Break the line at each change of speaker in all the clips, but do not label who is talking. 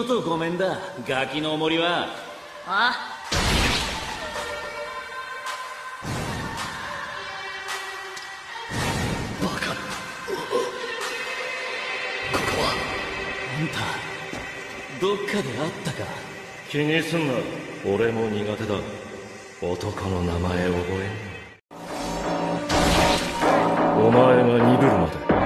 とごめんだ、ガキのおもりは。
あ
バカな。ここは。
あんたどっかで会ったか。
気にすんな、俺も苦手だ。男の名前覚えん。お前が鈍るまで。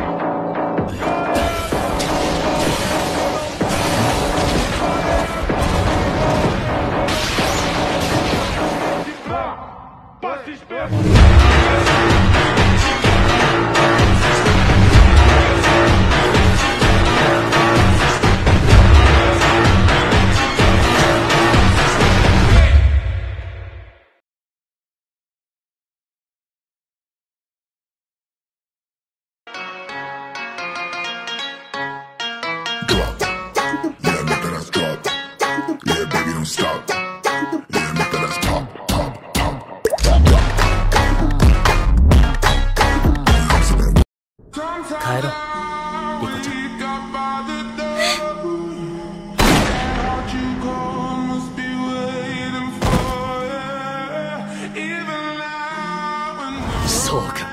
帰ろう、リコちゃん。
そうか。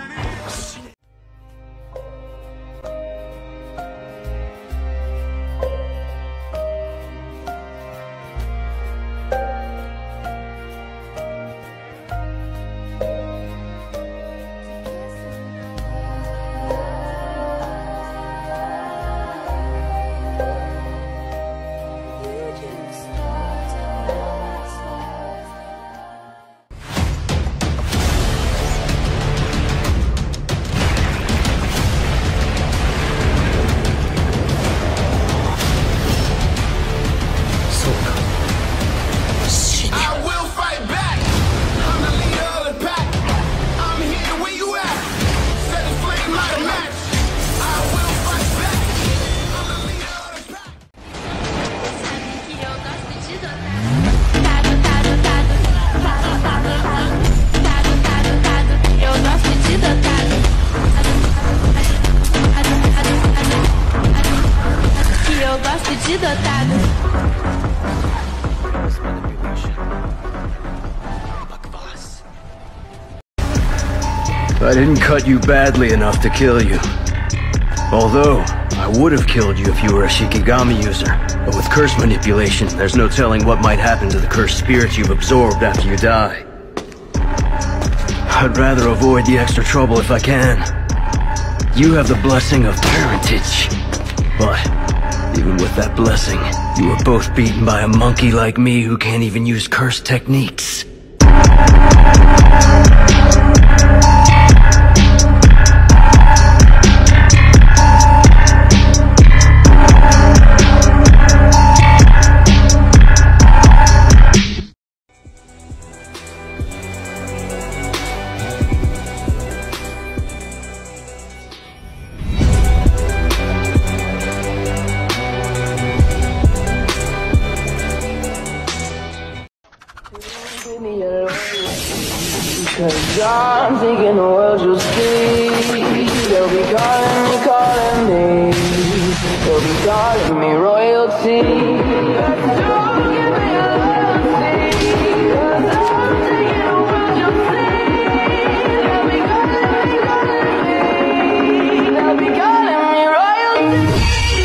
I didn't cut you badly enough to kill you. Although, I would have killed you if you were a Shikigami user. But with curse manipulation, there's no telling what might happen to the cursed spirits you've absorbed after you die. I'd rather avoid the extra trouble if I can. You have the blessing of parentage. But, even with that blessing, you were both beaten by a monkey like me who can't even use curse techniques.
Cause I'm thinking the world you'll see. They'll be calling me. They'll be calling me royalty. Don't give me a loyalty. Cause I'm thinking the world you'll see. They'll be calling me. They'll be calling me royalty.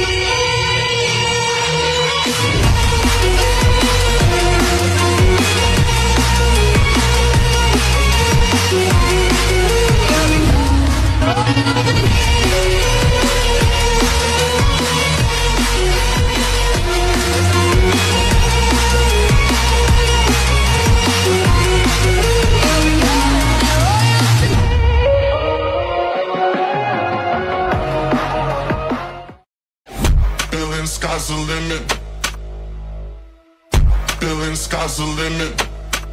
Sky's the limit. Feeling sky's the limit.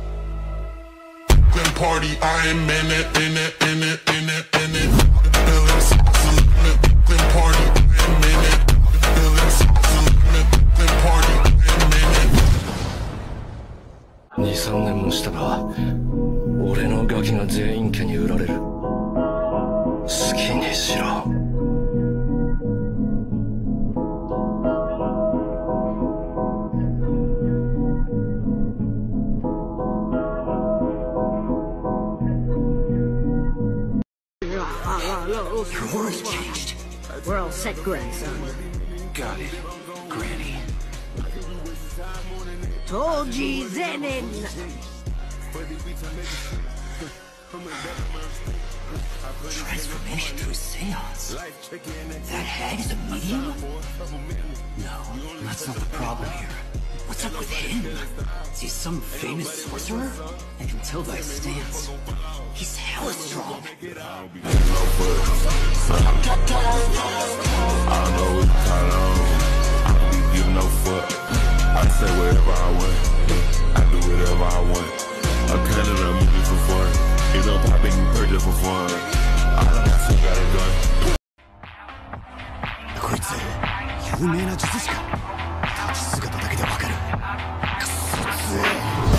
Glen party, I am in it, in it, in it, in it, in it. Feeling sky's the limit. Glen party, I am in it. Feeling sky's the limit. Glen party, I am in it.
2、3年もしたら俺のガキが全員家に売られる。好きにしろ。
Carlos.
Your aura's changed.
We're all set, grandson.
Got it, Granny.
Toji Zenin.
Transformation through a seance. That hag is a medium? No, that's not the problem here. What's up with him? Is he some famous sorcerer? I can tell by his stance. He's hella strong.
I know it's kind of I don't be giving no fuck. I say whatever I want. I do whatever I want. I'm kind of a movie for fun. It's no popping purchase for fun. I don't got some got a gun.
こいつ、有名な術師か。立ち姿だけでわかる。くそ強え。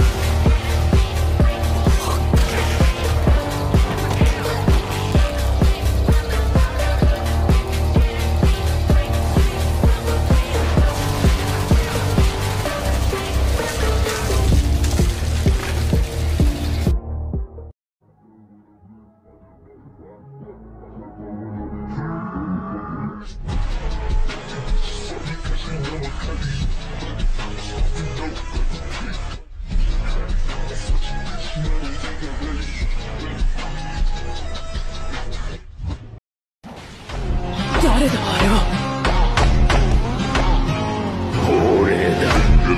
誰だあれは。
俺だ。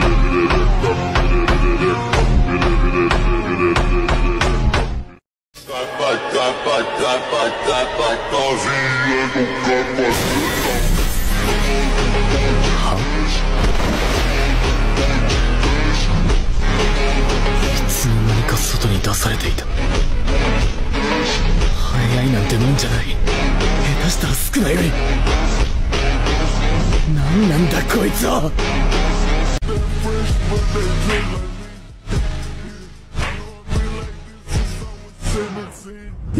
いつの間にか外に出されていた。早いなんてもんじゃない。下手したら少ないより。何なんだこいつは。
Seventeen.